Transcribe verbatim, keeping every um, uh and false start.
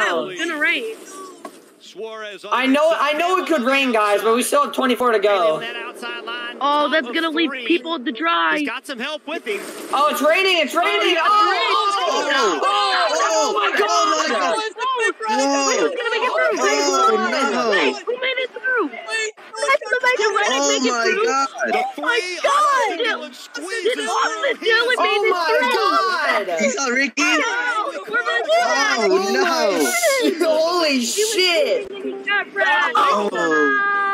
was gonna rain. I know, I know it could rain, guys, but we still have twenty-four to go. Oh, that's gonna leave people to dry. He's got some help with him. Oh, it's raining! It's raining! Oh, oh, oh, oh, oh my God! Who's gonna make it through? Oh, no. Wait, who made it through? That's the major Oh make it my through. God! Oh my God! Did Austin Dylan made it Oh through? my God! You saw Ricky? No, we're gonna do that. Oh no! Holy shit! He got red. Oh.